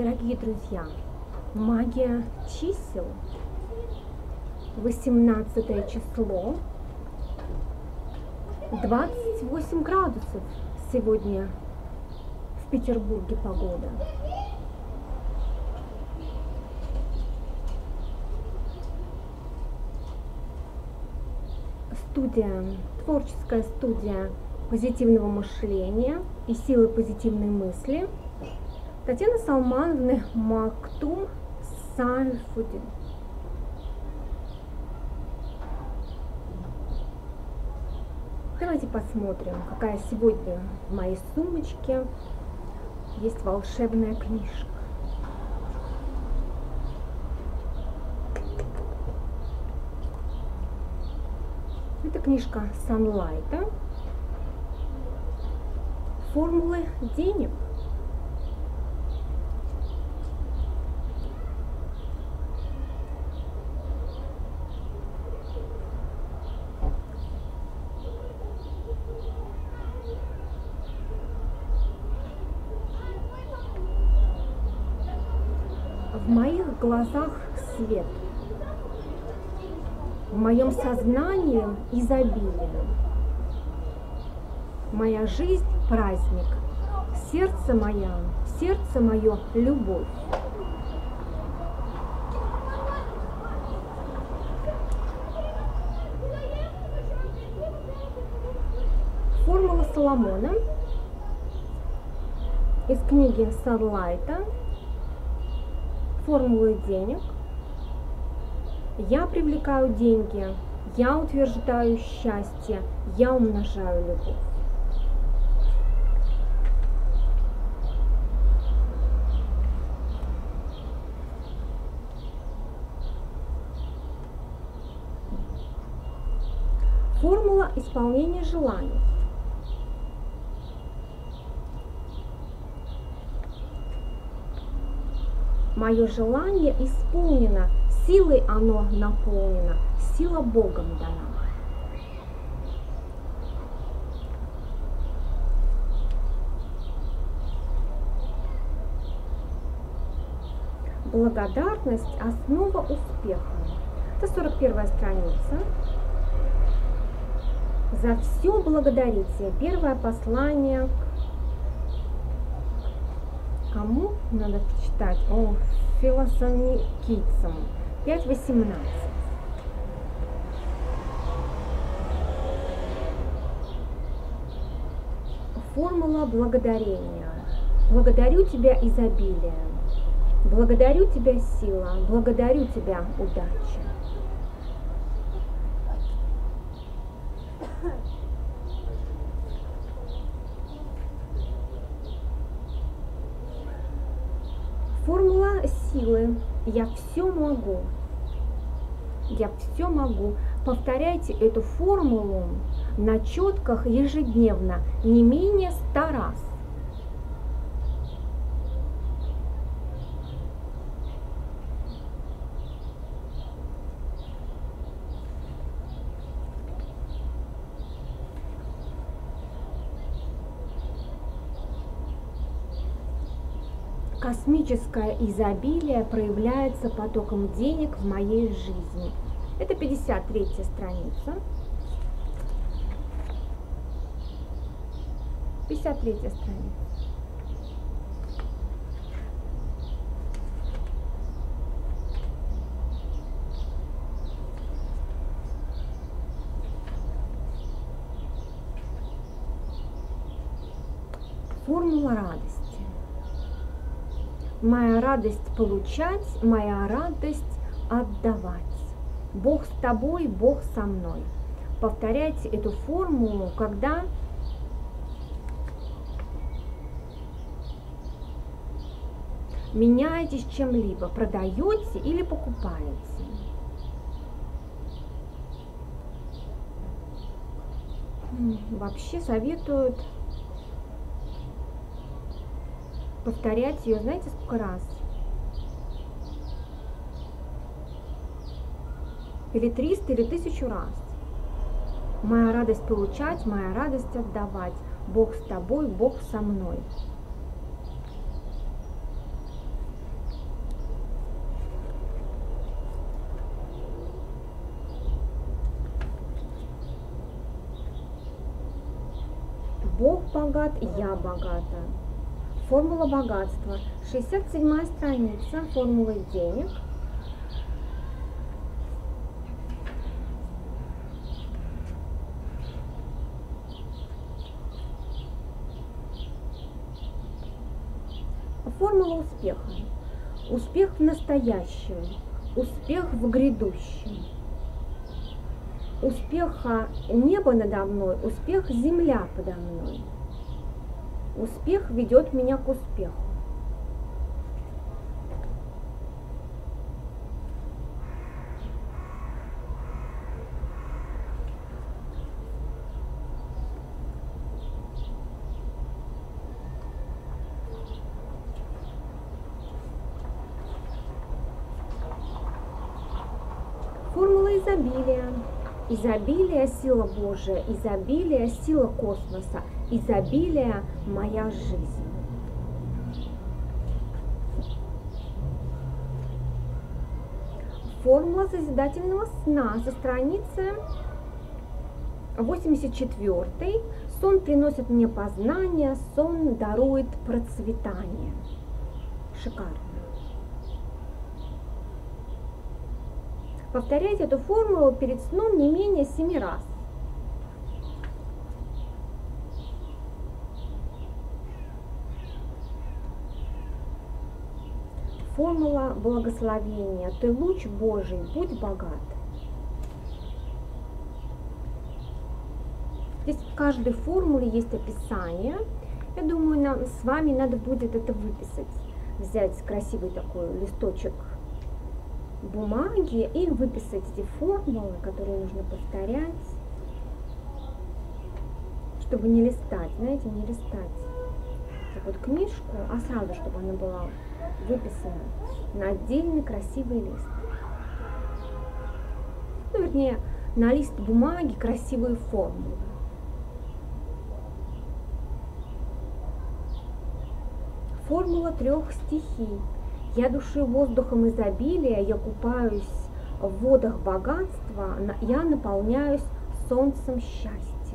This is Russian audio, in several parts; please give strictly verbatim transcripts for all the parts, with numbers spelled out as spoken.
дорогие друзья, магия чисел, восемнадцатое число, двадцать восемь градусов сегодня в Петербурге погода. Студия, творческая студия позитивного мышления и силы позитивной мысли Татьяны Салмановны Мактум Сайфудин. Давайте посмотрим, какая сегодня в моей сумочке есть волшебная книжка. Это книжка Санлайта «Формулы денег». В моих глазах свет, в моем сознании изобилие. Моя жизнь – праздник, сердце моя, сердце мое – любовь. Формула Соломона из книги Санлайта «Формулы денег». Я привлекаю деньги, я утверждаю счастье, я умножаю любовь. Формула исполнения желаний. Мое желание исполнено, силой оно наполнено, сила Богом дана. Благодарность – основа успеха. Это сорок первая страница. За все благодарите. Первое послание. Кому надо почитать? О, философикийцам. пять восемнадцать. Формула благодарения. Благодарю тебя, изобилие. Благодарю тебя, сила. Благодарю тебя, удача. Формула силы. Я все могу. Я все могу. Повторяйте эту формулу на четках ежедневно, не менее ста раз. Космическое изобилие проявляется потоком денег в моей жизни. Это пятьдесят третья страница. пятьдесят третья страница. Формула радости. Моя радость получать, моя радость отдавать. Бог с тобой, Бог со мной. Повторяйте эту формулу, когда меняетесь чем-либо, продаете или покупаете. Вообще советуют повторять ее, знаете, сколько раз? Или триста, или тысячу раз. Моя радость получать, моя радость отдавать. Бог с тобой, Бог со мной. Бог богат, я богата. Формула богатства. шестьдесят седьмая страница формулы денег. Формула успеха. Успех в настоящем, успех в грядущем. Успеха небо надо мной, успех земля подо мной. Успех ведет меня к успеху. Формула изобилия. Изобилие – сила Божия, изобилие – сила космоса, изобилие – моя жизнь. Формула созидательного сна со страницы восемьдесят четвёртой. Сон приносит мне познание, сон дарует процветание. Шикарно. Повторяйте эту формулу перед сном не менее семи раз. Формула благословения. Ты луч Божий, будь богат. Здесь в каждой формуле есть описание. Я думаю, нам с вами надо будет это выписать. Взять красивый такой листочек бумаги и выписать эти формулы, которые нужно повторять, чтобы не листать, знаете, не листать так вот книжку, а сразу, чтобы она была выписана на отдельный красивый лист. Ну, вернее, на лист бумаги красивые формулы. Формула трех стихий. Я душу воздухом изобилия, я купаюсь в водах богатства, я наполняюсь солнцем счастья.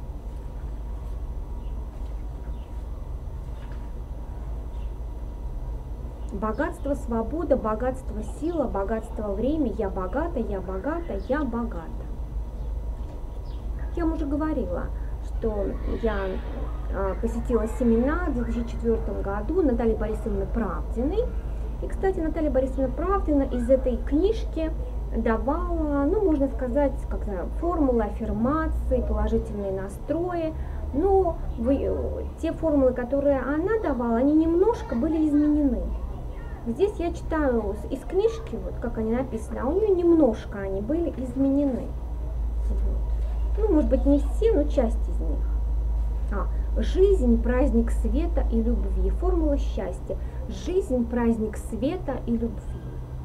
Богатство, свобода, богатство, сила, богатство, время, я богата, я богата, я богата. Я вам уже говорила, что я посетила семинар в две тысячи четвёртом году Натальи Борисовны Правдиной. И, кстати, Наталья Борисовна Правдина из этой книжки давала, ну, можно сказать, как знаю, формулы, аффирмации, положительные настрои. Но вы, те формулы, которые она давала, они немножко были изменены. Здесь я читаю из книжки, вот как они написаны, а у нее немножко они были изменены. Вот. Ну, может быть, не все, но часть из них. А, жизнь – праздник света и любви. Формула счастья. Жизнь – праздник света и любви.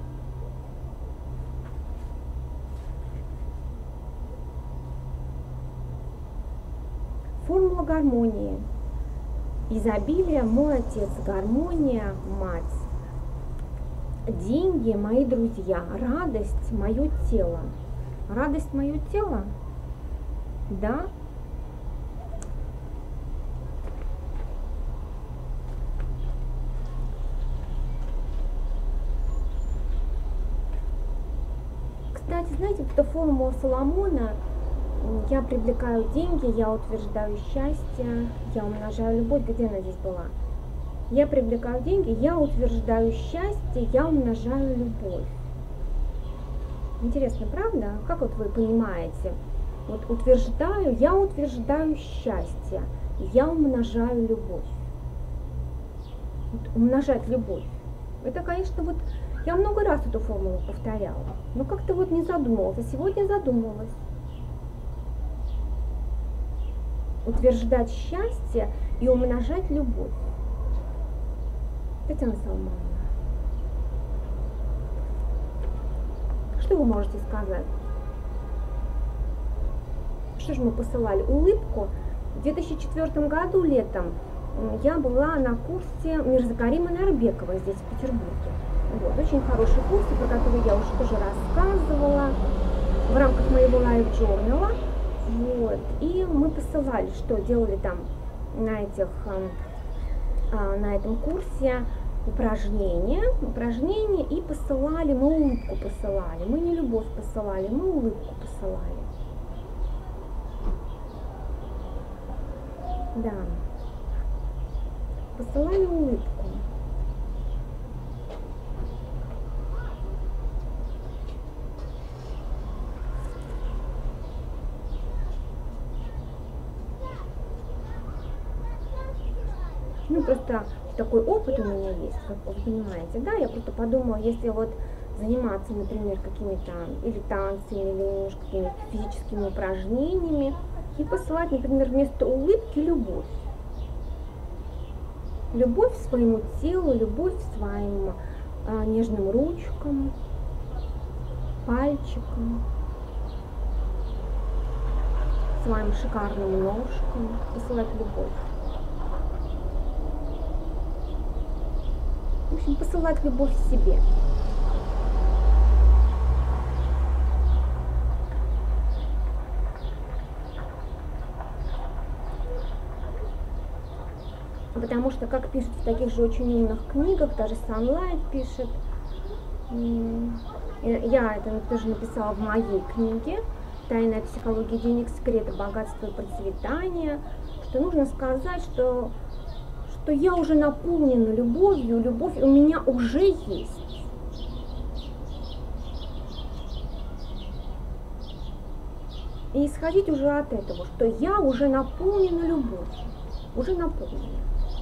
Формула гармонии. Изобилие – мой отец, гармония – мать. Деньги – мои друзья, радость – мое тело. Радость – мое тело? Да. Кстати, знаете, это формула Соломона. Я привлекаю деньги, я утверждаю счастье, я умножаю любовь. Где она здесь была? Я привлекаю деньги, я утверждаю счастье, я умножаю любовь. Интересно, правда? Как вот вы понимаете? Вот утверждаю, я утверждаю счастье, я умножаю любовь. Вот умножать любовь. Это, конечно, вот я много раз эту формулу повторяла, но как-то вот не задумывалась, а сегодня задумалась. Утверждать счастье и умножать любовь. Татьяна Салмановна, что вы можете сказать? Что же мы посылали? Улыбку. В две тысячи четвёртом году летом я была на курсе Мирза Карима Нарбекова здесь, в Петербурге. Вот, очень хороший курс, про который я уже тоже рассказывала в рамках моего лайв-журнала. Вот. И мы посылали, что делали там на этих, на этом курсе упражнения, упражнения и посылали, мы улыбку посылали, мы не любовь посылали, мы улыбку посылали. Да, посылали улыбку. Ну, просто такой опыт у меня есть, как вы понимаете, да, я просто подумала, если вот заниматься, например, какими-то или танцами, или немножко какими-то физическими упражнениями, и посылать, например, вместо улыбки любовь. Любовь к своему телу, любовь к своим а, нежным ручкам, пальчикам, своим шикарным ножкам, посылать любовь. В общем, посылать любовь себе. Потому что, как пишут в таких же очень умных книгах, даже Sunlight пишет, я это тоже написала в моей книге «Тайная психология денег, секреты богатства и процветания», что нужно сказать, что что я уже наполнена любовью, любовь у меня уже есть. И исходить уже от этого, что я уже наполнена любовью, уже наполнена.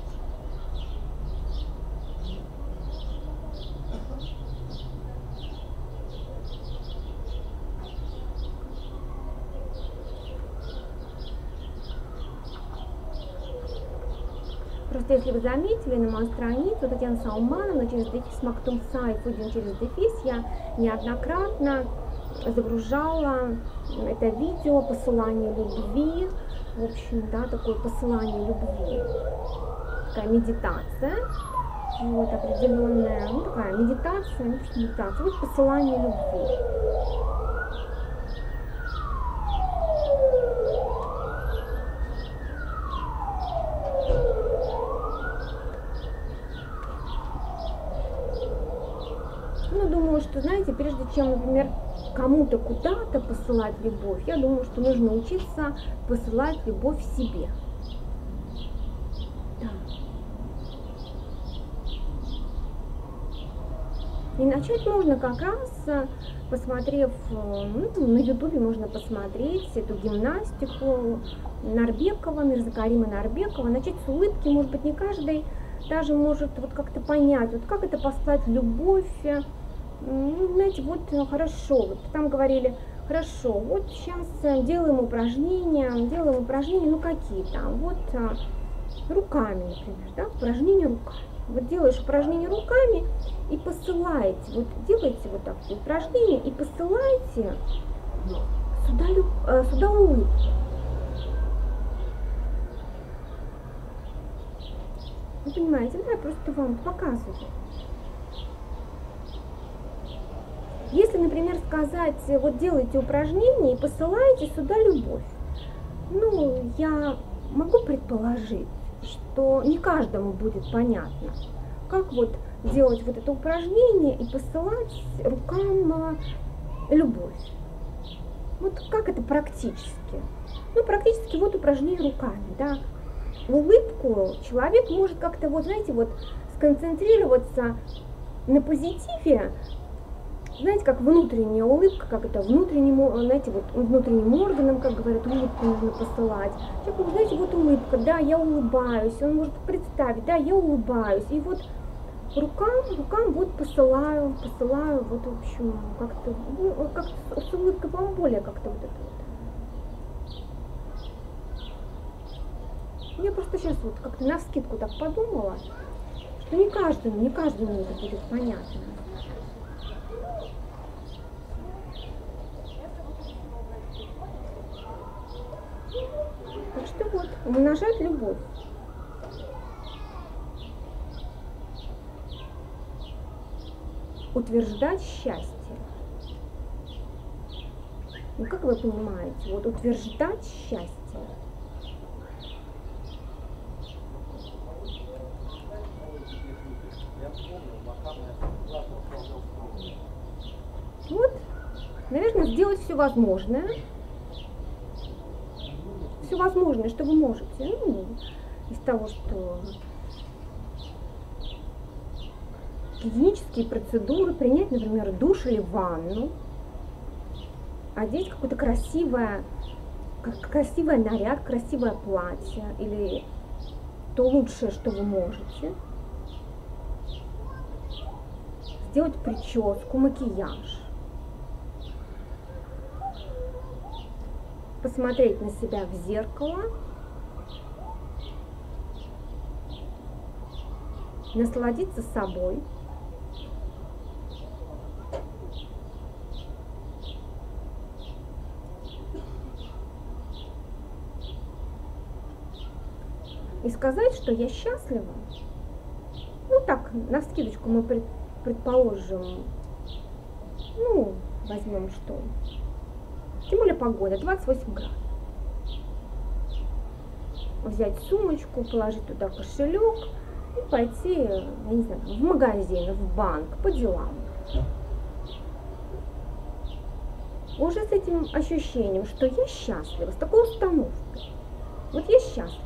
Просто если вы заметили, на мою страницу Татьяна Салмановна через дефис Мактум Сайфудин через дефис я неоднократно загружала это видео посылание любви, в общем, да, такое посылание любви, такая медитация, вот определенная, ну такая медитация, ну что медитация, вот посылание любви. Ну, думаю, что, знаете, прежде чем, например, кому-то куда-то посылать любовь, я думаю, что нужно учиться посылать любовь себе. Да. И начать можно как раз, посмотрев, ну, на ютубе можно посмотреть эту гимнастику Нарбекова, Мирзакарима Нарбекова, начать с улыбки, может быть, не каждый даже может вот как-то понять, вот как это послать любовь. Ну, знаете, вот хорошо, вот там говорили, хорошо, вот сейчас делаем упражнения, делаем упражнения, ну какие там, вот руками, например, да, упражнения руками. Вот делаешь упражнения руками и посылаете, вот делаете вот такие упражнения и посылаете сюда, сюда улыбку. Вы понимаете, да, я просто вам показываю. Если, например, сказать, вот делайте упражнения и посылаете сюда любовь, ну, я могу предположить, что не каждому будет понятно, как вот делать вот это упражнение и посылать рукам любовь. Вот как это практически? Ну, практически вот упражнение руками, да. Улыбку человек может как-то, вот знаете, вот сконцентрироваться на позитиве, знаете, как внутренняя улыбка, как это внутренним, знаете, вот внутренним органам, как говорят, улыбку нужно посылать. Человеку, знаете, вот улыбка, да, я улыбаюсь, он может представить, да, я улыбаюсь, и вот рукам, рукам вот посылаю, посылаю, вот, в общем, как-то, ну, как с улыбкой вам более как-то вот это вот. Я просто сейчас вот как-то навскидку так подумала, что не каждому, не каждому это будет понятно. Так что вот, умножать любовь. Утверждать счастье. Ну, как вы понимаете, вот утверждать счастье. Наверное, сделать все возможное. Все возможное, что вы можете. Ну, из того, что гигиенические процедуры, принять, например, душ или ванну, одеть какое-то красивое, красивый наряд, красивое платье или то лучшее, что вы можете. Сделать прическу, макияж. Посмотреть на себя в зеркало. Насладиться собой. И сказать, что я счастлива. Ну так, навскидочку мы пред, предположим, ну, возьмем что. Тем более погода, двадцать восемь градусов. Взять сумочку, положить туда кошелек и пойти, я не знаю, в магазин, в банк, по делам. Уже с этим ощущением, что я счастлива, с такой установкой. Вот я счастлива.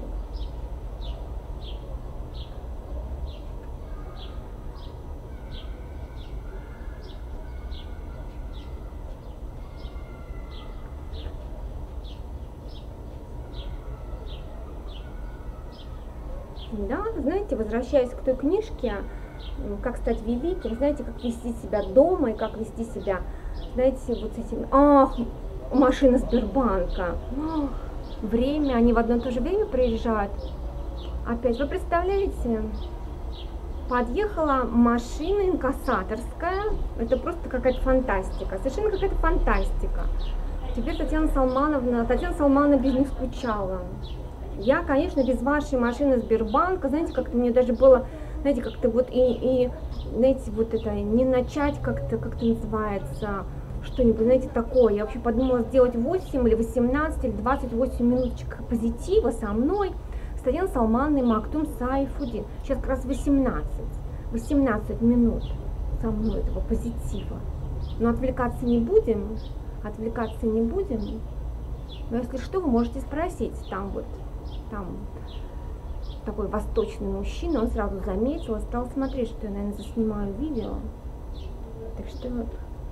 Да, знаете, возвращаясь к той книжке, как стать великим, знаете, как вести себя дома и как вести себя, знаете, вот с этим, ах, машина Сбербанка, ах, время, они в одно и то же время приезжают. Опять, вы представляете, подъехала машина инкассаторская, это просто какая-то фантастика, совершенно какая-то фантастика. Теперь Татьяна Салмановна, Татьяна Салмановна без них скучала. Я, конечно, без вашей машины Сбербанка, знаете, как-то мне даже было, знаете, как-то вот и, и, знаете, вот это, не начать как-то, как-то называется, что-нибудь, знаете, такое. Я вообще подумала сделать восемь или восемнадцать или двадцать восемь минуточек позитива со мной, с Татьяной Салмановной, Мактум Сайфудин. Сейчас как раз восемнадцать, восемнадцать минут со мной этого позитива. Но отвлекаться не будем, отвлекаться не будем. Но если что, вы можете спросить, там вот, там такой восточный мужчина, он сразу заметил и стал смотреть, что я, наверное, заснимаю видео. Так что вот.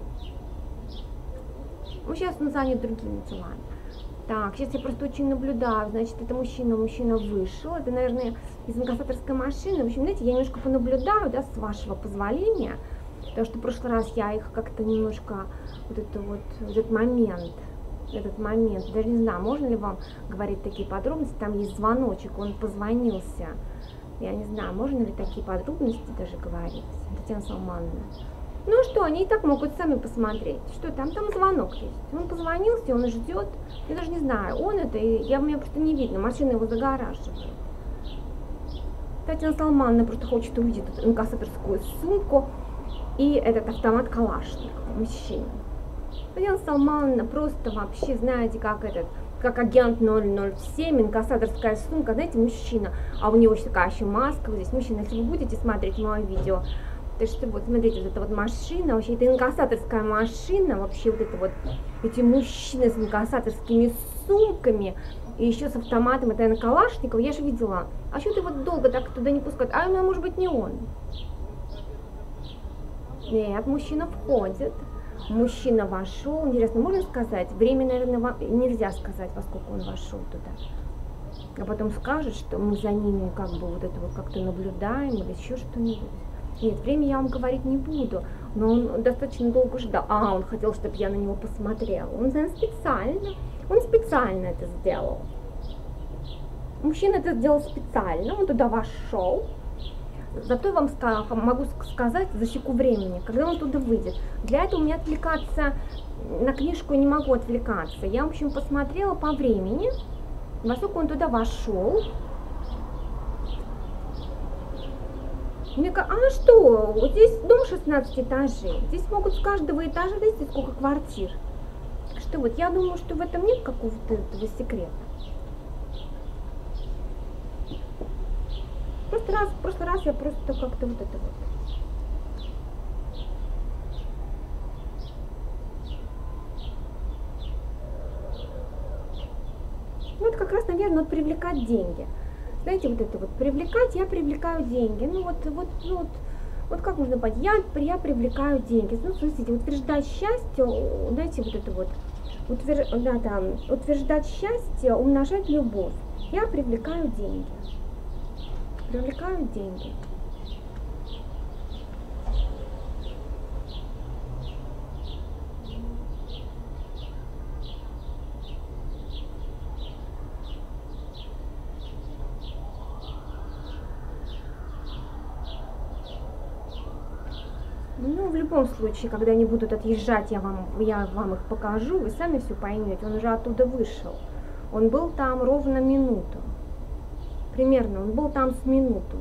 Ну, сейчас он занят другими делами. Так, сейчас я просто очень наблюдаю, значит, это мужчина, мужчина вышел, это, наверное, из инкассаторской машины. В общем, знаете, я немножко понаблюдаю, да, с вашего позволения, потому что в прошлый раз я их как-то немножко, вот это вот, вот этот момент, этот момент, даже не знаю, можно ли вам говорить такие подробности, там есть звоночек, он позвонился, я не знаю, можно ли такие подробности даже говорить, Татьяна Салмановна. Ну что, они и так могут сами посмотреть, что там, там звонок есть, он позвонился, он ждет, я даже не знаю, он это, я, меня просто не видно, машина его загораживает. Татьяна Салмановна просто хочет увидеть эту инкассаторскую сумку и этот автомат Калашникова, мужчина. Татьяна Салмановна просто вообще, знаете, как этот, как агент ноль ноль семь, инкассаторская сумка, знаете, мужчина, а у него еще такая еще маска, вот здесь мужчина, если вы будете смотреть мое видео, то что вот, смотрите, вот эта вот машина, вообще это инкассаторская машина, вообще вот это вот, эти мужчины с инкассаторскими сумками, и еще с автоматом, это, наверное, Калашникова, я же видела, а что ты вот долго так туда не пускают, а, ну, может быть, не он. Нет, мужчина входит. Мужчина вошел, интересно, можно сказать? Время, наверное, нельзя сказать, во сколько он вошел туда. А потом скажет, что мы за ними как бы вот это вот как-то наблюдаем или еще что-нибудь. Нет, время я вам говорить не буду, но он достаточно долго ждал. А, он хотел, чтобы я на него посмотрела. Он, наверное, специально, он специально это сделал. Мужчина это сделал специально, он туда вошел. Зато я вам могу сказать, засеку времени, когда он туда выйдет. Для этого у меня отвлекаться на книжку не могу отвлекаться. Я, в общем, посмотрела по времени, во сколько он туда вошел. Мне говорят, а что, вот здесь дом шестнадцать этажей, здесь могут с каждого этажа, видите, сколько квартир. Так что вот, я думаю, что в этом нет какого-то этого секрета. В прошлый раз, в прошлый раз я просто как-то вот это вот. как раз, наверное, вот привлекать деньги. Знаете, вот это вот привлекать, я привлекаю деньги. Ну вот, вот, ну, вот, вот как можно понять, я, я привлекаю деньги. Ну, слушайте, утверждать счастье, знаете, вот это вот, утвер, да, да, утверждать счастье, умножать любовь. Я привлекаю деньги. Привлекаю деньги. Ну, в любом случае, когда они будут отъезжать, я вам, я вам их покажу, вы сами все поймете. Он уже оттуда вышел. Он был там ровно минуту. Примерно, он был там с минуту.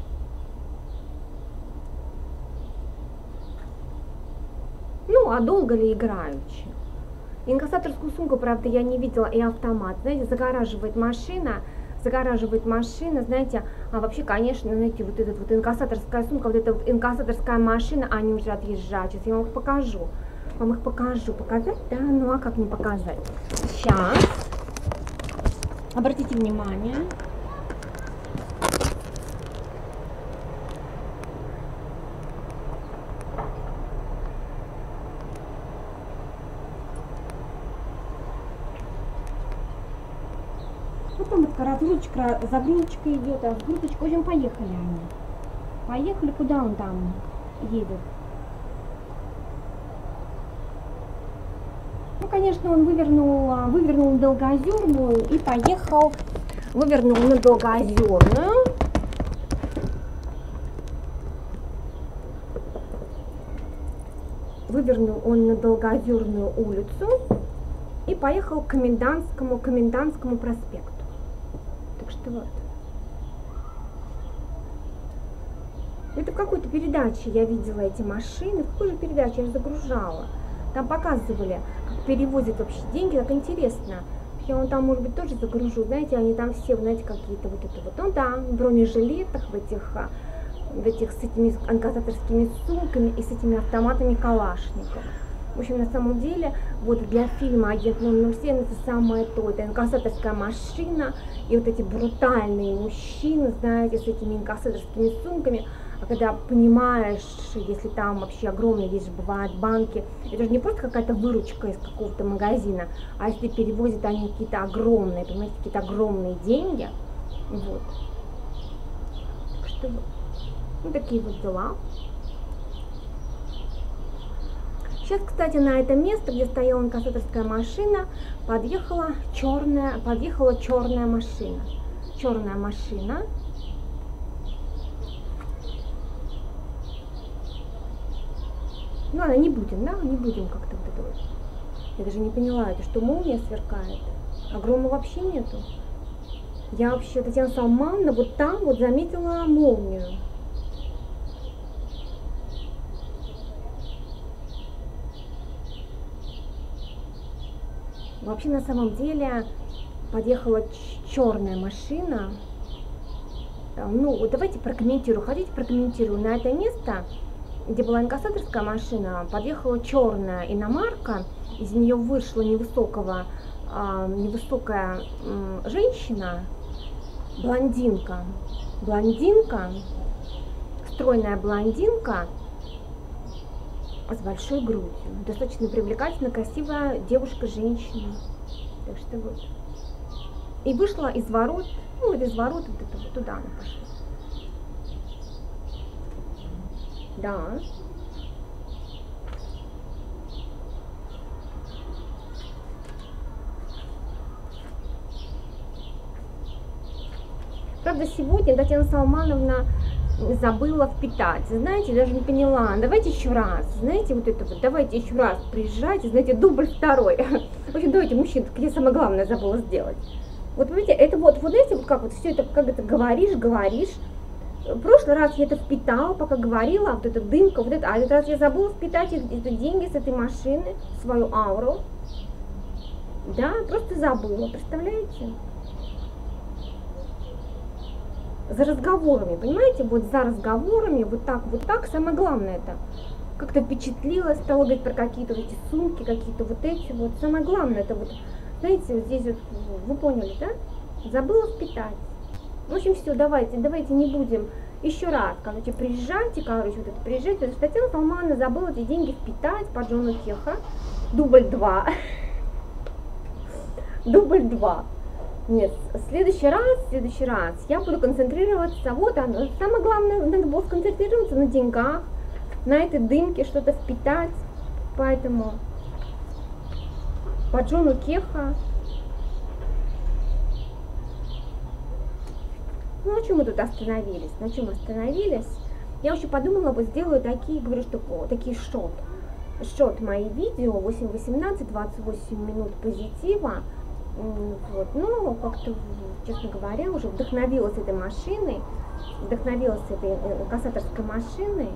Ну, а долго ли играючи? Инкассаторскую сумку, правда, я не видела, и автомат. Знаете, загораживает машина. Загораживает машина, знаете, а вообще, конечно, знаете, вот эта вот инкассаторская сумка, вот эта вот инкассаторская машина, они уже отъезжают. Сейчас я вам их покажу. Вам их покажу. Показать? Да, ну а как не показать? Сейчас. Обратите внимание. Вот там вот разгрузочка, загрузочка идет, а разгрузочка. В общем, поехали они. Поехали, куда он там едет? Ну, конечно, он вывернул, вывернул на Долгоозерную и поехал, вывернул на Долгоозерную. Вывернул он на Долгоозерную улицу и поехал к Комендантскому, Комендантскому проспекту. Так что вот. Это в какой-то передаче я видела эти машины. В какой же передаче я же загружала? Там показывали, как перевозят вообще деньги, так интересно. Я вон там, может быть, тоже загружу. Знаете, они там все, знаете, какие-то вот это вот. Ну да, в бронежилетах, в этих, в этих с этими инкассаторскими сумками и с этими автоматами Калашников. В общем, на самом деле, вот для фильма «Агент ноль ноль семь» это самое то. Это инкассаторская машина и вот эти брутальные мужчины, знаете, с этими инкассаторскими сумками. А когда понимаешь, если там вообще огромные, здесь же бывают банки, это же не просто какая-то выручка из какого-то магазина, а если перевозят они какие-то огромные, понимаете, какие-то огромные деньги, вот. Так что вот, ну, такие вот дела. Сейчас, кстати, на это место, где стояла инкассаторская машина, подъехала черная, подъехала черная машина. Черная машина. Ну, ладно, не будем, да, не будем как-то вот это вот. Я даже не поняла, это что, молния сверкает? А грома вообще нету. Я вообще, Татьяна Салмановна, вот там вот заметила молнию. Вообще, на самом деле, подъехала черная машина. Ну, вот давайте прокомментирую. Хотите, прокомментирую. На это место, где была инкассаторская машина, подъехала черная иномарка. Из нее вышла невысокого, э, невысокая э, женщина, блондинка. Блондинка, стройная блондинка с большой грудью. Достаточно привлекательная, красивая девушка-женщина. Так что вот. И вышла из ворот, ну, из ворот вот это вот туда она пошла. Да. Правда, сегодня Татьяна Салмановна забыла впитать. Знаете, даже не поняла. Давайте еще раз. Знаете, вот это вот. Давайте еще раз приезжайте. Знаете, дубль второй. В общем, давайте, мужчин, где самое главное забыла сделать. Вот, видите, это вот, вот эти вот как вот все это, как это говоришь, говоришь. В прошлый раз я это впитала, пока говорила, вот эта дымка, вот это, а этот раз я забыла впитать эти деньги с этой машины, свою ауру. Да, просто забыла, представляете? За разговорами, понимаете, вот за разговорами, вот так, вот так, самое главное это. Как-то впечатлилась, стала говорить про какие-то вот эти сумки, какие-то вот эти вот. Самое главное это вот Знаете, вот здесь вот, вы поняли, да? Забыла впитать. В общем, все, давайте, давайте не будем еще раз, короче, приезжайте, короче, вот это приезжайте. Татьяна Салмановна забыла эти деньги впитать по Джону Кеха. Дубль два. Дубль два. Нет, в следующий раз, в следующий раз я буду концентрироваться, вот оно, самое главное, надо было сконцентрироваться на деньгах, на этой дымке что-то впитать, поэтому по Джону Кеха. Ну, на чем мы тут остановились? На чем остановились? Я еще подумала, вот сделаю такие, говорю, что такие шот. Шот мои видео, восемь восемнадцать, двадцать восемь минут позитива. Вот, ну, как-то, честно говоря, уже вдохновилась этой машиной, вдохновилась этой кассаторской машиной.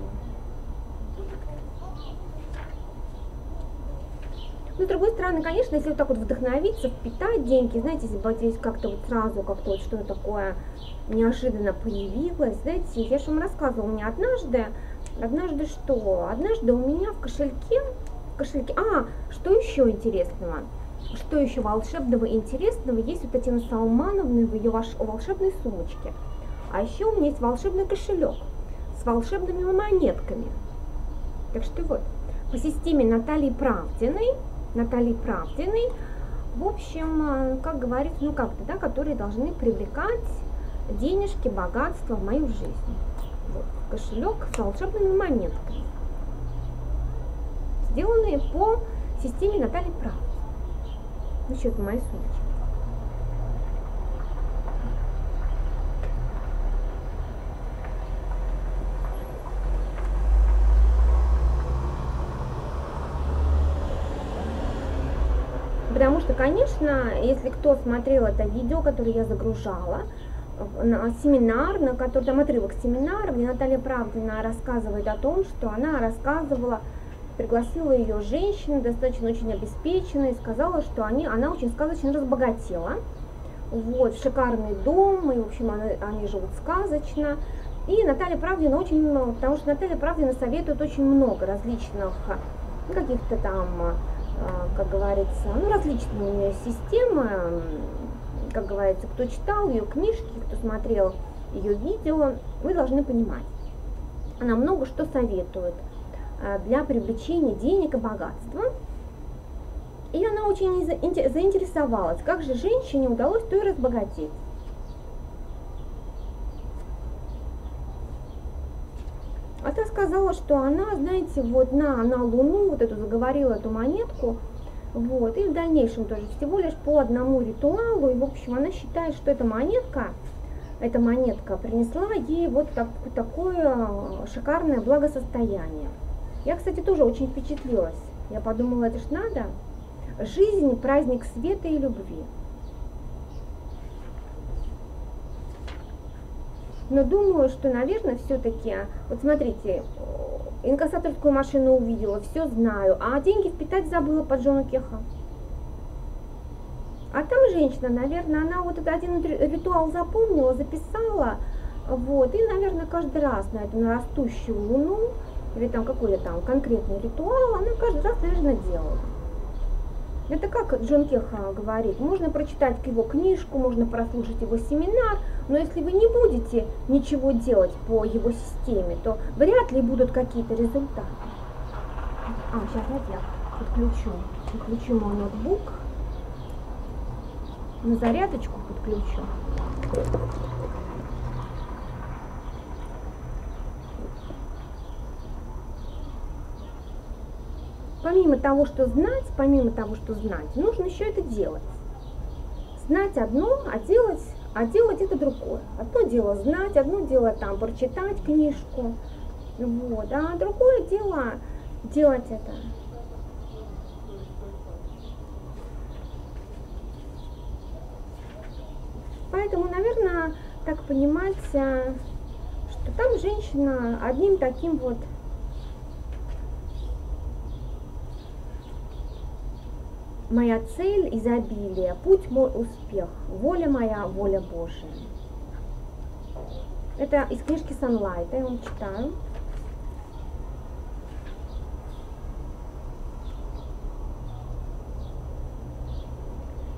Но, с другой стороны, конечно, если вот так вот вдохновиться, впитать деньги, знаете, если бы здесь как-то вот сразу как-то вот что-то такое неожиданно появилось, знаете, я же вам рассказывала, у меня однажды, однажды что? Однажды у меня в кошельке, в кошельке, а, что еще интересного? Что еще волшебного и интересного есть у Татьяны Салмановны в ее волшебной сумочке? А еще у меня есть волшебный кошелек с волшебными монетками. Так что вот, по системе Натальи Правдиной, Натальи Правдиной, в общем, как говорится, ну как-то, да, которые должны привлекать денежки, богатство в мою жизнь. Вот, кошелек с волшебными монетками, сделанные по системе Натальи Правдиной. Еще это мои сумочки. Потому что, конечно, если кто смотрел это видео, которое я загружала, на семинар, на который там отрывок семинара, где Наталья Правдина рассказывает о том, что она рассказывала, пригласила ее женщина, достаточно очень обеспеченная, и сказала, что они, она очень сказочно разбогатела. Вот, шикарный дом, и, в общем, она, они живут сказочно. И Наталья Правдина очень много, потому что Наталья Правдина советует очень много различных, каких-то там, как говорится, ну, различные у нее системы, как говорится, кто читал ее книжки, кто смотрел ее видео, вы должны понимать, она много что советует для привлечения денег и богатства. И она очень заинтересовалась, как же женщине удалось то и разбогатеть. А та сказала, что она, знаете, вот на, на Луну, вот эту заговорила эту монетку, вот, и в дальнейшем тоже всего лишь по одному ритуалу, и в общем она считает, что эта монетка, эта монетка принесла ей вот так, такое шикарное благосостояние. Я, кстати, тоже очень впечатлилась. Я подумала, это ж надо. Жизнь, праздник света и любви. Но думаю, что, наверное, все-таки, вот смотрите, инкассаторскую машину увидела, все знаю, а деньги впитать забыла по Джону Кеха. А там женщина, наверное, она вот этот один ритуал запомнила, записала, вот, и, наверное, каждый раз на эту на растущую луну, или там какой-то там конкретный ритуал, она каждый раз, наверное, делала. Это как Джон Кех говорит, можно прочитать его книжку, можно прослушать его семинар, но если вы не будете ничего делать по его системе, то вряд ли будут какие-то результаты. А, сейчас вот я подключу, подключу мой ноутбук, на зарядочку подключу. Помимо того, что знать, помимо того, что знать, нужно еще это делать. Знать одно, а делать, а делать это другое. Одно дело знать, одно дело там прочитать книжку, вот, а другое дело делать это. Поэтому, наверное, так понимать, что там женщина одним таким вот моя цель, изобилие, путь мой, успех, воля моя, воля Божия. Это из книжки Sunlight, я вам читаю.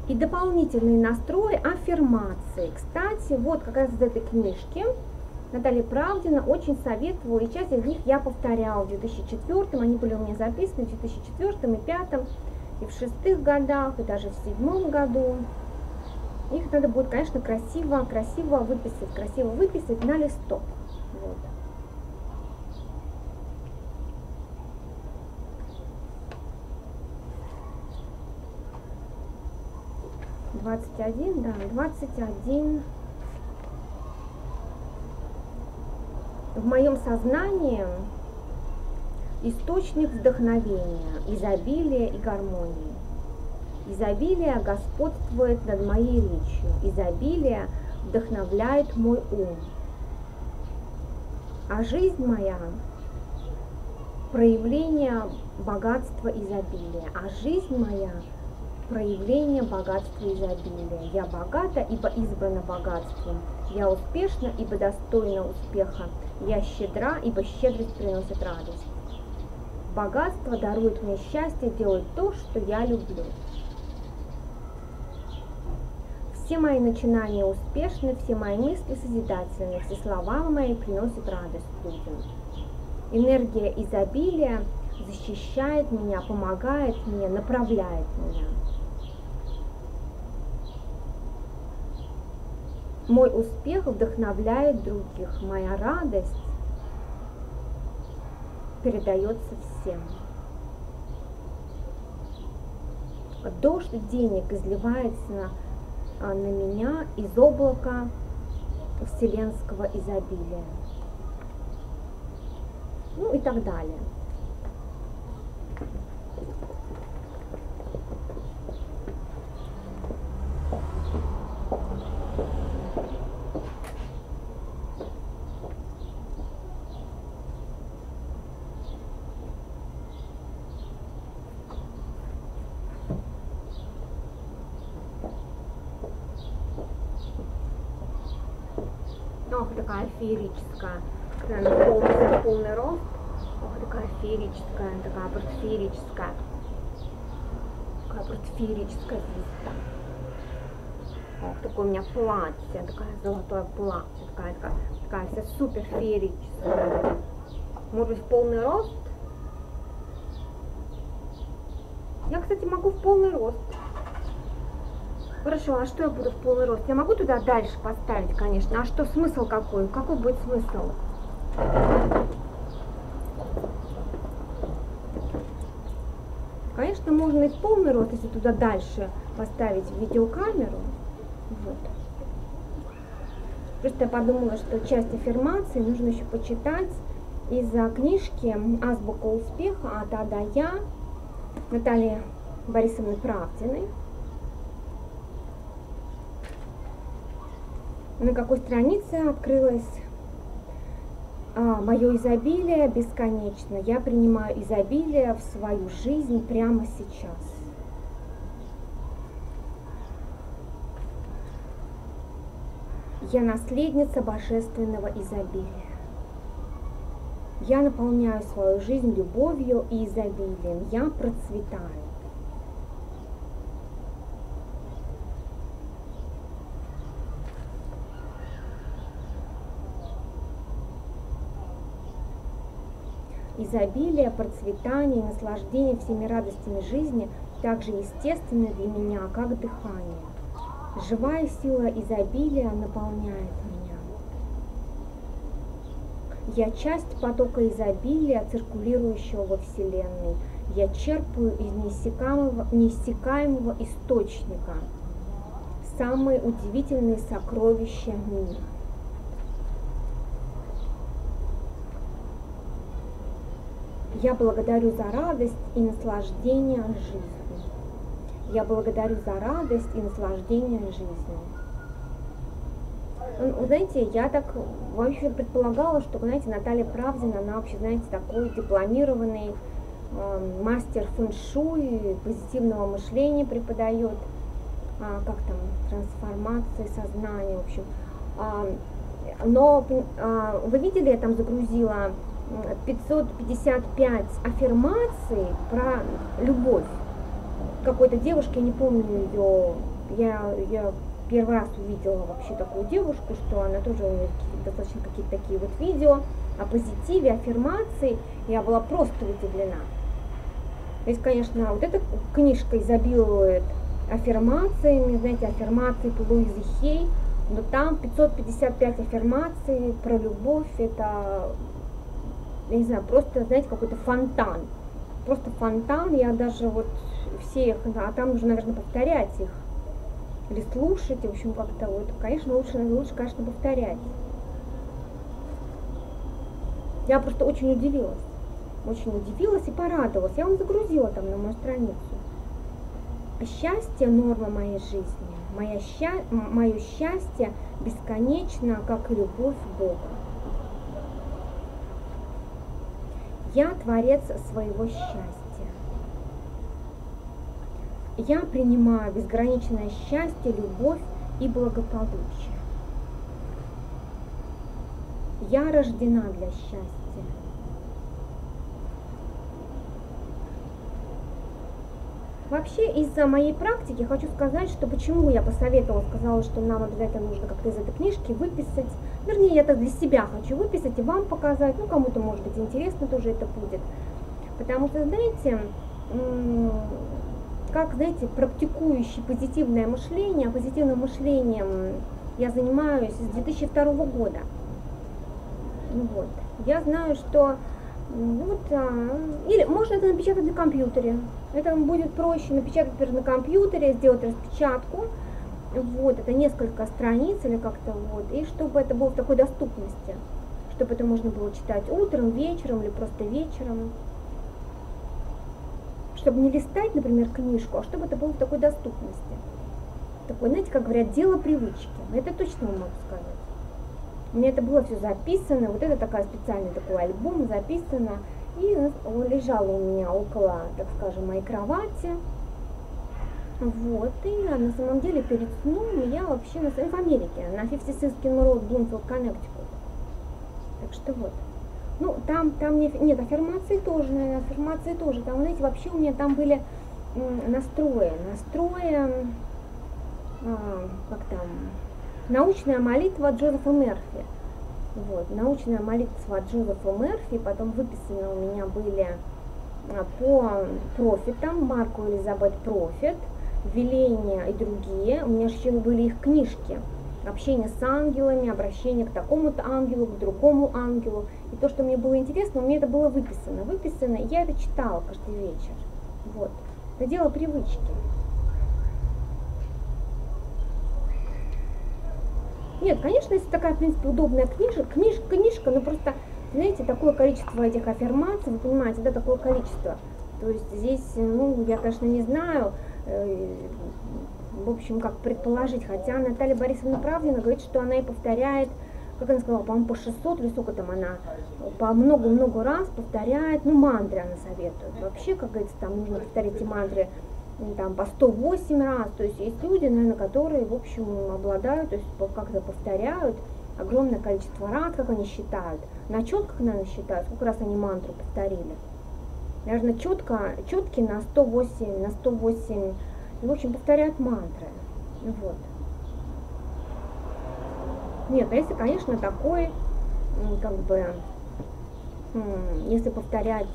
И дополнительные настрои, аффирмации. Кстати, вот как раз из этой книжки Наталья Правдина очень советовала, и часть из них я повторяла в две тысячи четвёртом, они были у меня записаны в две тысячи четвёртом и две тысячи пятом, и в шестых годах, и даже в седьмом году. Их надо будет, конечно, красиво, красиво выписать, красиво выписать на листок. Вот. двадцать один, да, двадцать один. В моем сознании источник вдохновения, изобилия и гармонии. Изобилие господствует над моей речью, изобилие вдохновляет мой ум. А жизнь моя – проявление богатства изобилия, а жизнь моя – проявление богатства изобилия. Я богата, ибо избрана богатством. Я успешна, ибо достойна успеха. Я щедра, ибо щедрость приносит радость. Богатство дарует мне счастье делать то, что я люблю. Все мои начинания успешны, все мои мысли созидательны, все слова мои приносят радость людям. Энергия изобилия защищает меня, помогает мне, направляет меня. Мой успех вдохновляет других, моя радость передается всем. Дождь денег изливается на меня из облака вселенского изобилия. Ну и так далее. Ох, такая феерическая, когда она полный, полный рост. Ох, такая феерическая, такая просто феерическая. Такая просто феерическая звезда. Ох, такое у меня платье, такое золотое платье, такая, такая, такая вся супер феерическая. Может быть, в полный рост? Я, кстати, могу в полный рост. Хорошо, а что я буду в полный рост? Я могу туда дальше поставить, конечно. А что, смысл какой? Какой будет смысл? Конечно, можно и в полный рост, если туда дальше поставить видеокамеру. Вот. Просто я подумала, что часть аффирмации нужно еще почитать из книжки «Азбука успеха» от А до Я Натальи Борисовны Правдиной. На какой странице открылось а, мое изобилие бесконечно. Я принимаю изобилие в свою жизнь прямо сейчас. Я наследница божественного изобилия. Я наполняю свою жизнь любовью и изобилием. Я процветаю. Изобилие, процветание и наслаждение всеми радостями жизни так же естественны для меня, как дыхание. Живая сила изобилия наполняет меня. Я часть потока изобилия, циркулирующего во Вселенной. Я черпаю из неиссякаемого, неиссякаемого источника самые удивительные сокровища мира. Я благодарю за радость и наслаждение жизнью. Я благодарю за радость и наслаждение жизнью. Вы знаете, я так вообще предполагала, что, знаете, Наталья Правдина, она вообще, знаете, такой дипломированный э, мастер фэн-шуй, позитивного мышления преподает, а, как там, трансформации сознания, в общем. А, но а, вы видели, я там загрузила пятьсот пятьдесят пять аффирмаций про любовь какой-то девушки, я не помню ее я, я первый раз увидела вообще такую девушку, что она тоже, у нее достаточно какие-то такие вот видео о позитиве, аффирмации. Я была просто удивлена. То есть, конечно, вот эта книжка изобилует аффирмациями, знаете, аффирмации по Луизе Хей, но там пятьсот пятьдесят пять аффирмаций про любовь, это, я не знаю, просто, знаете, какой-то фонтан. Просто фонтан, я даже вот все их, а там нужно, наверное, повторять их. Или слушать, в общем, как-то вот, конечно, лучше, лучше, конечно, повторять. Я просто очень удивилась, очень удивилась и порадовалась. Я вам загрузила там на мою страницу. Счастье – норма моей жизни. Моя ща... Мое счастье бесконечно, как и любовь Бога. Я творец своего счастья. Я принимаю безграничное счастье, любовь и благополучие. Я рождена для счастья. Вообще, из-за моей практики хочу сказать, что почему я посоветовала, сказала, что нам обязательно нужно как-то из этой книжки выписать. Вернее, я это для себя хочу выписать и вам показать. Ну, кому-то, может быть, интересно тоже это будет. Потому что, знаете, как, знаете, практикующий позитивное мышление, позитивным мышлением я занимаюсь с две тысячи второго года. Ну, вот. Я знаю, что ну, вот, а, или можно это напечатать на компьютере. Это будет проще напечатать на компьютере, сделать распечатку. Вот, это несколько страниц или как-то вот. И чтобы это было в такой доступности. Чтобы это можно было читать утром, вечером или просто вечером. Чтобы не листать, например, книжку, а чтобы это было в такой доступности. Такое, знаете, как говорят, дело привычки. Это точно могу сказать. У меня это было все записано, вот это такая специальный такой альбом записано, и лежало у меня около, так скажем, моей кровати. Вот, и на самом деле перед сном я вообще на, в Америке, на пятьдесят шестый Road, Bloomfield, Connecticut. Так что вот. Ну, там, там не, нет, аффирмации тоже, наверное, аффирмации тоже. Там, знаете, вообще у меня там были настрои, настрои, а, как там... Научная молитва Джозефа Мерфи. Вот, научная молитва Джозефа Мерфи, потом выписаны у меня были по профитам, Марку Элизабет Профит, Веления и другие. У меня еще были их книжки. Общение с ангелами, обращение к такому-то ангелу, к другому ангелу. И то, что мне было интересно, у меня это было выписано. Выписано, и я это читала каждый вечер. Вот. Это дело привычки. Нет, конечно, если такая, в принципе, удобная книжка, книж, книжка, но просто, знаете, такое количество этих аффирмаций, вы понимаете, да, такое количество. То есть здесь, ну, я, конечно, не знаю, э, в общем, как предположить, хотя Наталья Борисовна Правдина говорит, что она и повторяет, как она сказала, по-моему, по шестьсот, или сколько там она, по много-много раз повторяет, ну, мантры она советует. Вообще, как говорится, там нужно повторить эти мантры, там по сто восемь раз, то есть есть люди, наверное, которые, в общем, обладают, то есть как-то повторяют огромное количество раз, как они считают, на четках, наверное, считают, сколько раз они мантру повторили, наверное, четко, четки на сто восемь, на сто восемь, и, в общем, повторяют мантры, вот. Нет, а если, конечно, такой, как бы, если повторять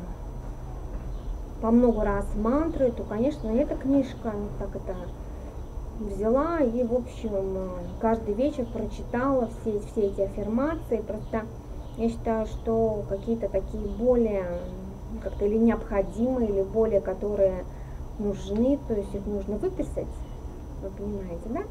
по много раз мантры, то, конечно, эта книжка, так это взяла и, в общем, каждый вечер прочитала все, все эти аффирмации. Просто я считаю, что какие-то такие более, как-то или необходимые, или более, которые нужны, то есть их нужно выписать, вы понимаете, да?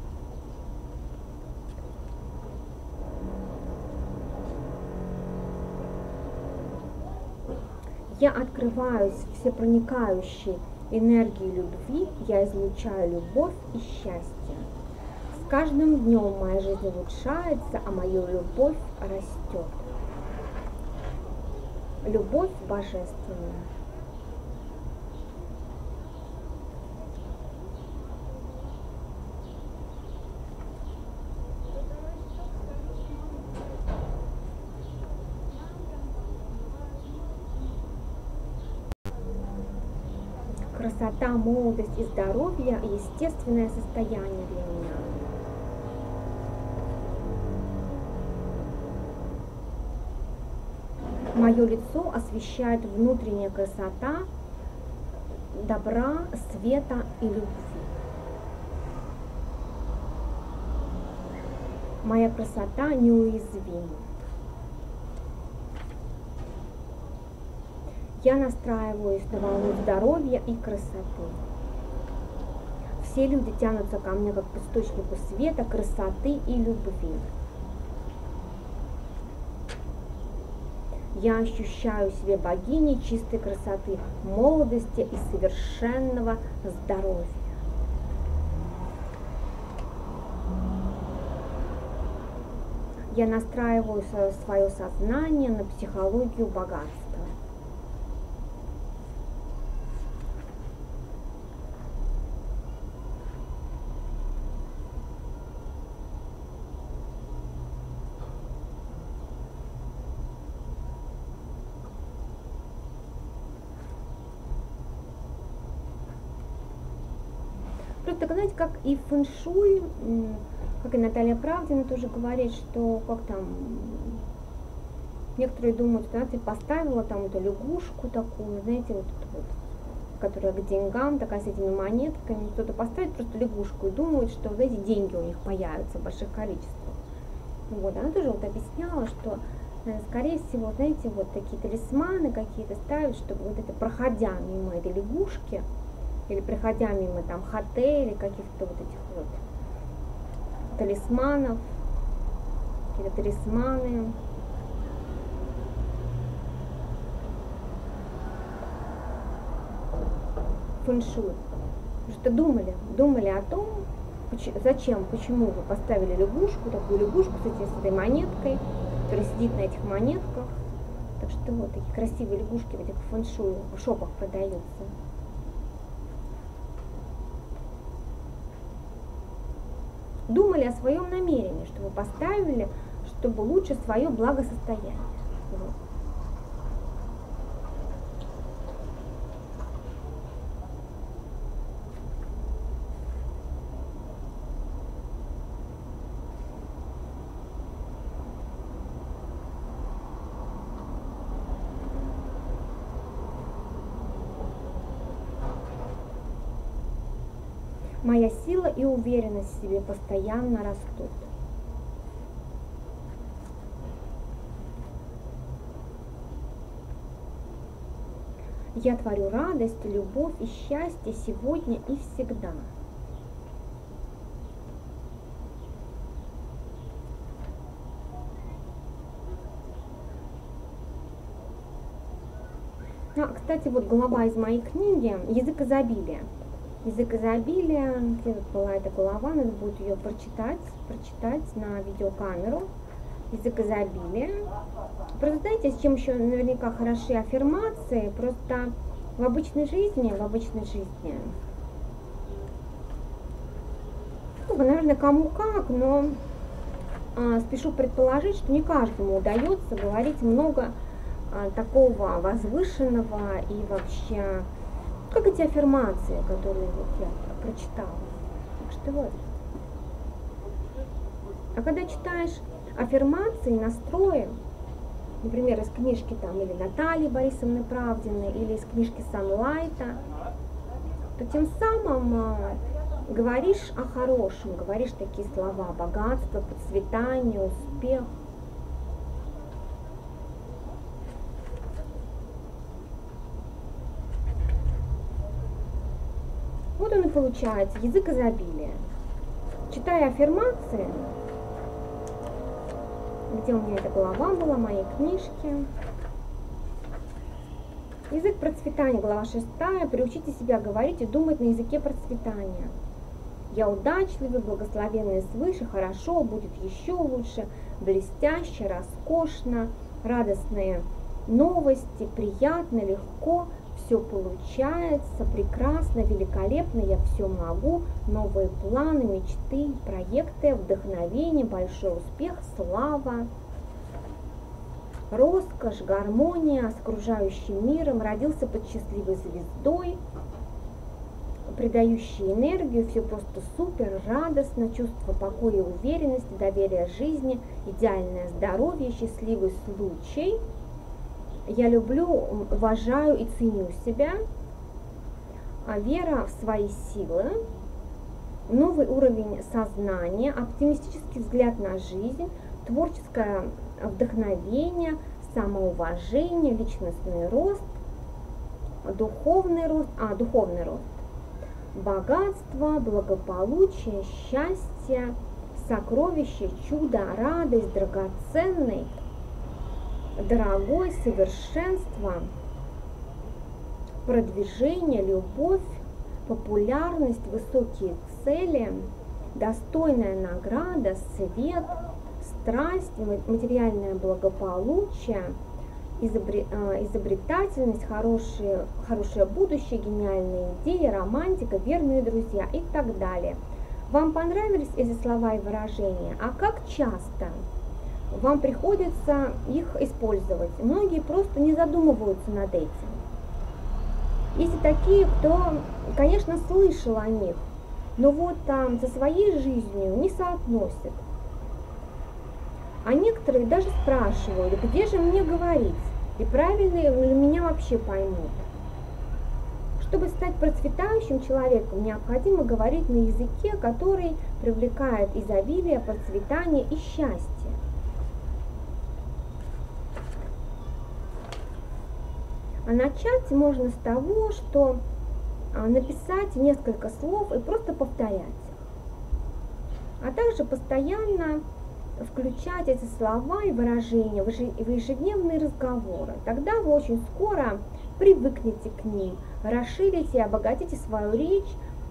Я открываюсь всепроникающей энергии любви, я излучаю любовь и счастье. С каждым днем моя жизнь улучшается, а моя любовь растет. Любовь божественная. красота, молодость и здоровье – естественное состояние для меня. Мое лицо освещает внутренняя красота, добра, света и любви. Моя красота неуязвима. Я настраиваюсь на волну здоровья и красоты. Все люди тянутся ко мне как к источнику света, красоты и любви. Я ощущаю в себе богиней чистой красоты, молодости и совершенного здоровья. Я настраиваю свое сознание на психологию богатства. Просто, знаете, как и фэн-шуй, как и Наталья Правдина тоже говорит, что как там, некоторые думают, что ты поставила там эту лягушку такую, знаете, вот, вот, которая к деньгам, такая с этими монетками, кто-то поставит просто лягушку и думает, что вот эти деньги у них появятся в больших количествах. Вот, она тоже вот объясняла, что, скорее всего, знаете, вот такие талисманы какие-то ставят, чтобы вот это, проходя мимо этой лягушки, или проходя мимо там хотелей, каких-то вот этих вот талисманов, какие-то талисманы. Фэн-шуй. Что думали, думали о том, зачем, почему вы поставили лягушку, такую лягушку с, этой, с этой монеткой, которая сидит на этих монетках. Так что вот такие красивые лягушки в этих фэн-шуй в шопах продаются. Думали о своем намерении, что вы поставили, чтобы улучшить свое благосостояние. Вот. Моя сила и уверенность в себе постоянно растут. Я творю радость, любовь и счастье сегодня и всегда. А, кстати, вот глава из моей книги «Язык изобилия». Язык изобилия, где вот была эта глава, надо будет ее прочитать, прочитать на видеокамеру. Язык изобилия. Просто знаете, с чем еще наверняка хороши аффирмации, просто в обычной жизни, в обычной жизни, ну, наверное, кому как, но а, спешу предположить, что не каждому удается говорить много а, такого возвышенного и вообще, как эти аффирмации, которые вот я прочитала. Так что вот. А когда читаешь аффирмации, настрои, например, из книжки там или Натальи Борисовны Правдиной, или из книжки Санлайта, то тем самым э, говоришь о хорошем, говоришь такие слова: богатство, процветание, успех. Вот он и получается, язык изобилия. Читая аффирмации, где у меня эта глава была, моей книжки. Язык процветания, глава шестая. Приучите себя говорить и думать на языке процветания. Я удачливый, благословенный свыше, хорошо, будет еще лучше, блестяще, роскошно, радостные новости, приятно, легко, все получается, прекрасно, великолепно, я все могу, новые планы, мечты, проекты, вдохновение, большой успех, слава, роскошь, гармония с окружающим миром, родился под счастливой звездой, придающие энергию, все просто супер, радостно, чувство покоя, уверенности, доверия жизни, идеальное здоровье, счастливый случай. Я люблю, уважаю и ценю себя, а вера в свои силы, новый уровень сознания, оптимистический взгляд на жизнь, творческое вдохновение, самоуважение, личностный рост, духовный рост, а, духовный рост, богатство, благополучие, счастье, сокровище, чудо, радость, драгоценный, дорогой, совершенство, продвижение, любовь, популярность, высокие цели, достойная награда, свет, страсть, материальное благополучие, изобретательность, хорошее, хорошее будущее, гениальные идеи, романтика, верные друзья и так далее. Вам понравились эти слова и выражения? А как часто вам приходится их использовать? Многие просто не задумываются над этим. Есть и такие, кто, конечно, слышал о них, но вот там со своей жизнью не соотносят. А некоторые даже спрашивают, где же мне говорить, и правильно ли меня вообще поймут. Чтобы стать процветающим человеком, необходимо говорить на языке, который привлекает изобилие, процветание и счастье. А начать можно с того, что написать несколько слов и просто повторять их. А также постоянно включать эти слова и выражения в ежедневные разговоры. Тогда вы очень скоро привыкнете к ним, расширите и обогатите свою речь,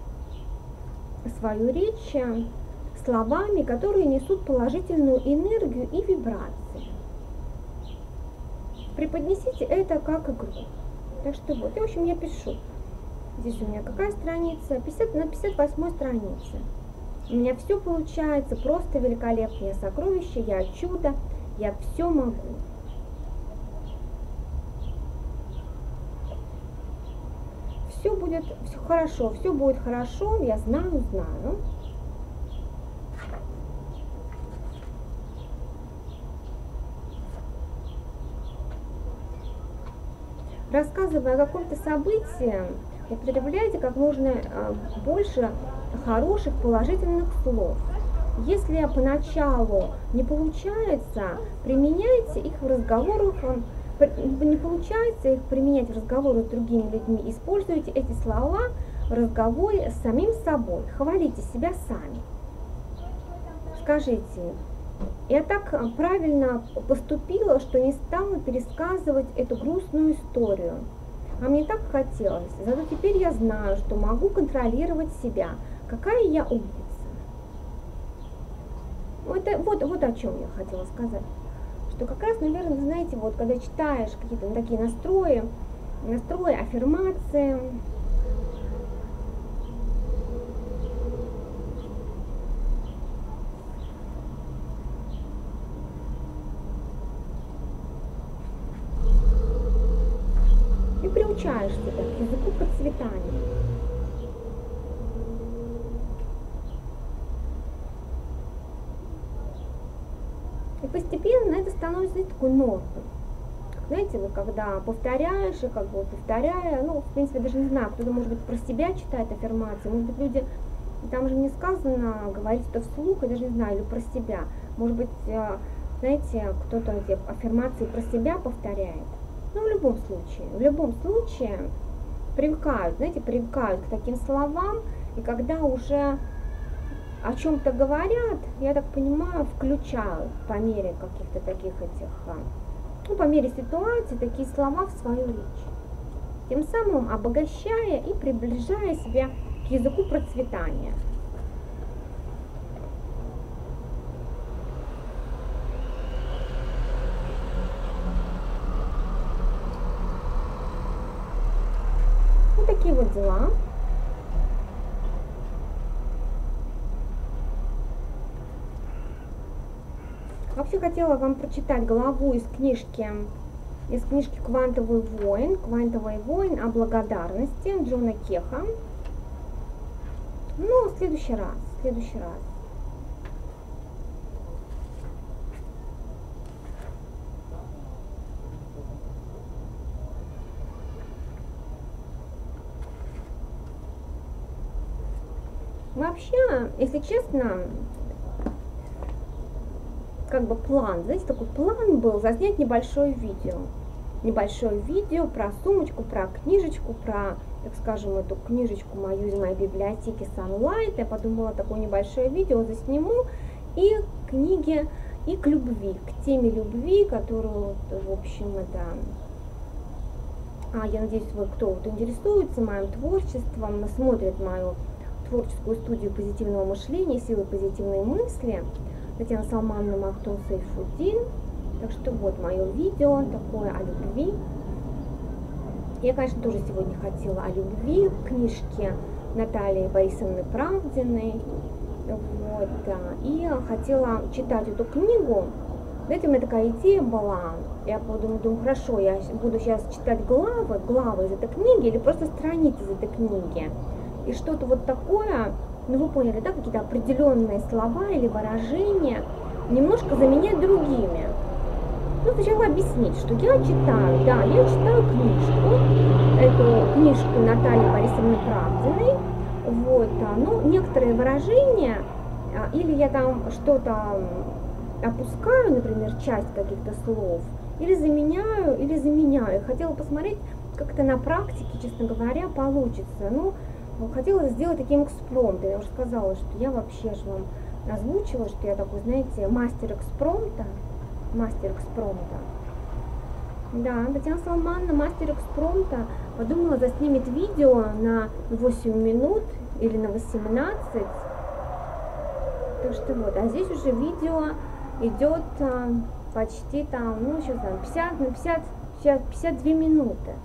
свою речь словами, которые несут положительную энергию и вибрации. Преподнесите это как игру. Так что вот, и, в общем, я пишу. Здесь у меня какая страница? пятьдесят, на пятьдесят восьмой странице. У меня все получается просто великолепно. Я сокровище, я чудо, я все могу. Все будет все хорошо, все будет хорошо, я знаю, знаю. Рассказывая о каком-то событии, употребляйте как можно больше хороших положительных слов. Если поначалу не получается, применяйте их в разговорах, не получается их применять в разговорах с другими людьми, используйте эти слова в разговоре с самим собой, хвалите себя сами. Скажите: я так правильно поступила, что не стала пересказывать эту грустную историю. А мне так хотелось. Зато теперь я знаю, что могу контролировать себя. Какая я умница. Вот, вот, вот о чем я хотела сказать. Что как раз, наверное, знаете, вот когда читаешь какие-то такие настрои, настрои, аффирмации, и приучаешь себя к языку процветания. И постепенно это становится такой нормой. Знаете, вот когда повторяешь, и как бы повторяя, ну, в принципе, даже не знаю, кто-то, может быть, про себя читает аффирмации, может быть, люди, там же не сказано говорить это вслух, я даже не знаю, или про себя. Может быть, знаете, кто-то эти аффирмации про себя повторяет. Ну, в любом случае, в любом случае привыкают, знаете, привыкают к таким словам, и когда уже о чем-то говорят, я так понимаю, включают по мере каких-то таких этих, ну, по мере ситуации, такие слова в свою речь. Тем самым обогащая и приближая себя к языку процветания. Вот такие вот дела. Вообще хотела вам прочитать главу из книжки, из книжки «Квантовый воин», «Квантовый воин» о благодарности Джона Кеха. Ну, в следующий раз, в следующий раз. Вообще, если честно, как бы план, знаете, такой план был заснять небольшое видео. Небольшое видео про сумочку, про книжечку, про, так скажем, эту книжечку мою из моей библиотеки Sunlight. Я подумала, такое небольшое видео засниму, и книги, и к любви, к теме любви, которую, в общем, это... А, я надеюсь, вы, кто вот интересуется моим творчеством, смотрит мою творческую студию позитивного мышления, силы позитивной мысли, Татьяна Салмановна, Махтум Сайфуддин. Так что вот мое видео такое о любви. Я, конечно, тоже сегодня хотела о любви, книжке Натальи Борисовны Правдиной. Вот, да. И хотела читать эту книгу. Знаете, у меня такая идея была. Я подумала, думаю, хорошо, я буду сейчас читать главы, главы из этой книги или просто страницы из этой книги. И что-то вот такое, ну вы поняли, да, какие-то определенные слова или выражения немножко заменять другими. Ну, сначала объяснить, что я читаю, да, я читаю книжку, эту книжку Натальи Борисовны Правдиной, вот, ну, некоторые выражения, или я там что-то опускаю, например, часть каких-то слов, или заменяю, или заменяю. Хотела посмотреть, как это на практике, честно говоря, получится. Ну, хотела сделать таким экспромтом. Я уже сказала, что я вообще же вам озвучила, что я такой, знаете, мастер экспромта. Мастер экспромта. Да, Татьяна Салмановна, мастер экспромта, подумала, заснимет видео на восемь минут или на восемнадцать. Так что вот, а здесь уже видео идет а, почти там, ну, сейчас там, пятьдесят, на пятьдесят, пятьдесят две минуты.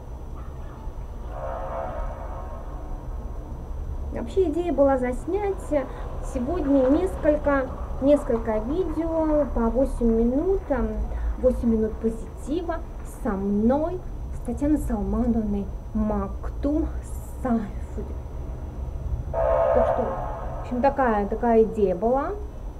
Вообще идея была заснять сегодня несколько, несколько видео по восемь минут, восемь минут позитива со мной, с Татьяной Салмановной Махтум Сайфуддин. Так что, в общем, такая, такая идея была.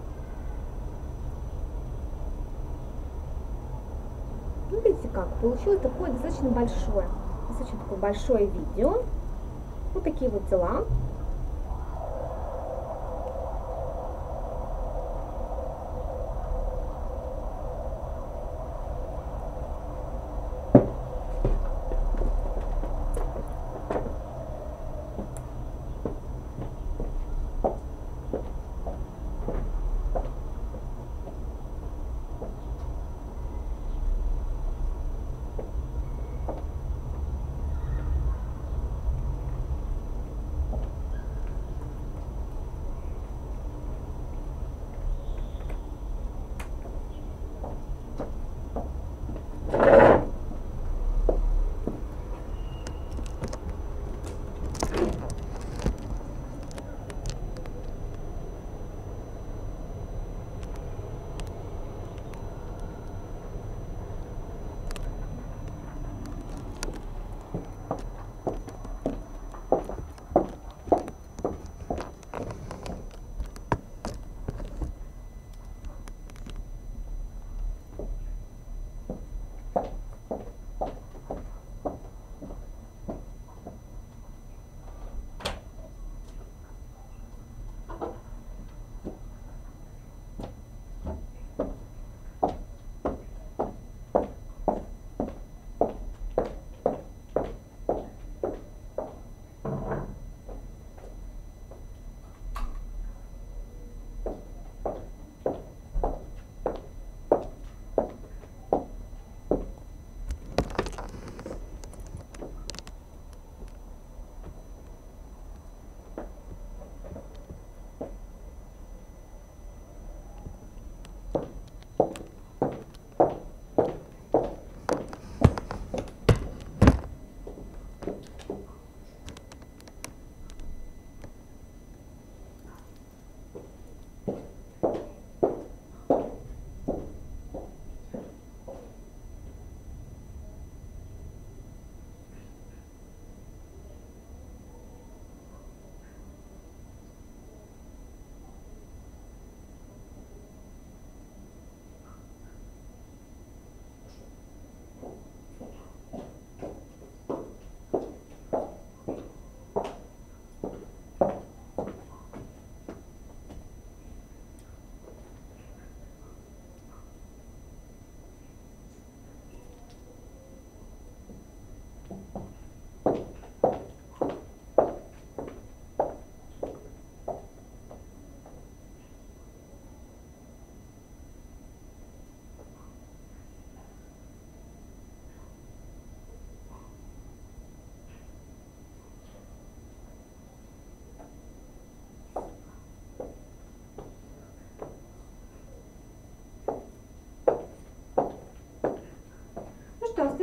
Ну, видите как, получилось такое достаточно большое, достаточно такое большое видео. Вот такие вот дела.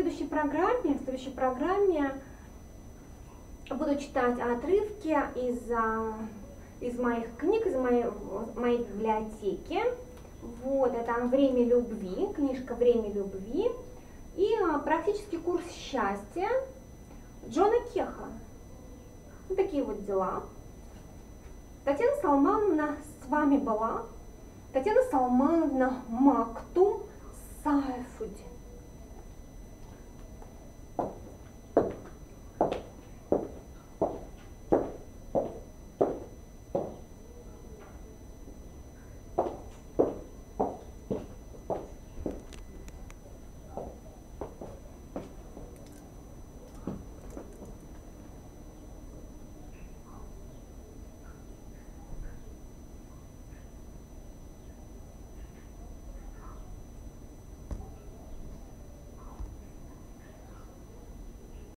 следующей программе, в следующей программе буду читать отрывки из, а, из моих книг, из моей, моей библиотеки. Вот, это «Время любви», книжка «Время любви» и а, практический курс счастья Джона Кеха. Вот такие вот дела. Татьяна Салмановна с вами была. Татьяна Салмановна Мактум Сайфудин.